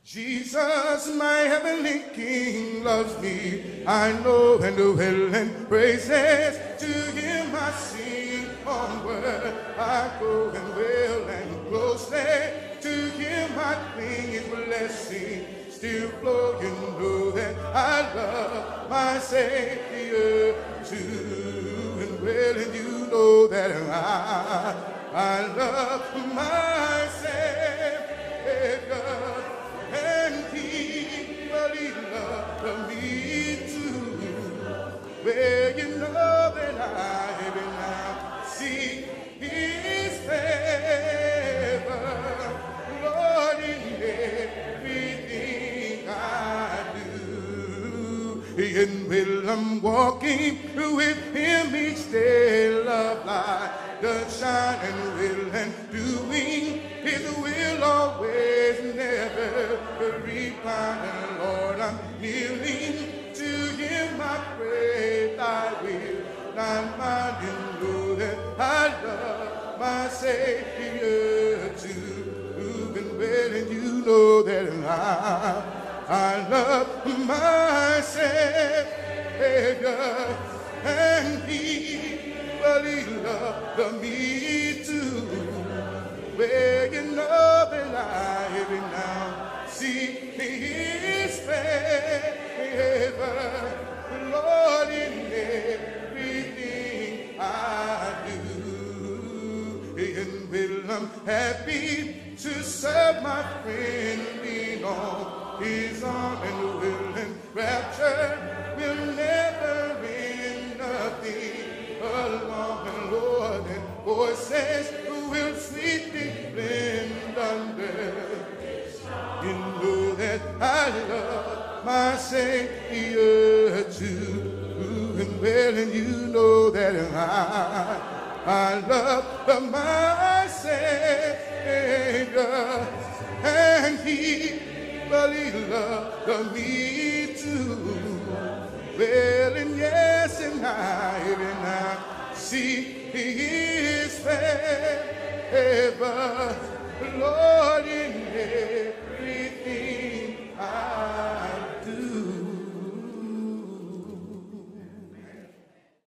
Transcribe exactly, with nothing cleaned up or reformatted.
Jesus, my heavenly King, loves me. I know and will and praises to him I sing. Onward I go and will and closely to him I cling. His blessing still flow. You know that I love my Savior too. And well, and you know that I, I love my Savior. And he really loved me too. Well, you know that I even now see his favor, Lord, in everything I do. And while I'm walking with him each day, love light does shine, and will and doing his will always never repine. And Lord, I'm kneeling to him, I pray thy will not mine. You know that I love my Savior too. And well, and you know that I, I love my Savior, and he really loved me too. Well, you know that I even now see his favor, Lord, in everything I do. And well, I'm happy to serve my friend, lean on his arm, and will and rapture will never end. Nothing along and Lord, and voices will sweetly blend under. You know that I love my Savior too. And well, and you know that I, I love my Savior, and he really loved me too. Well, and yes, and I even now see his favor, Lord, in heaven.